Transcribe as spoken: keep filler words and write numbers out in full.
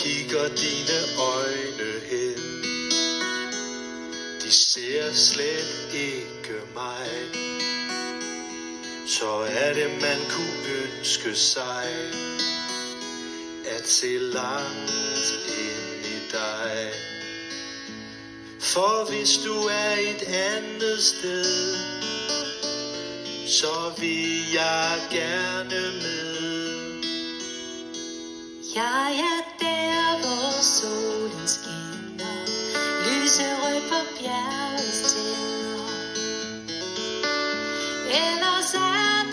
kigger dine øjne hen, de ser slet ikke mig. Så er det man kunne ønske sig, at se langt ind i dig. For hvis du er et andet sted, så vil jeg gerne med. Jeg er der, hvor solen skinner, lyserød på bjergets tænder. Ellers er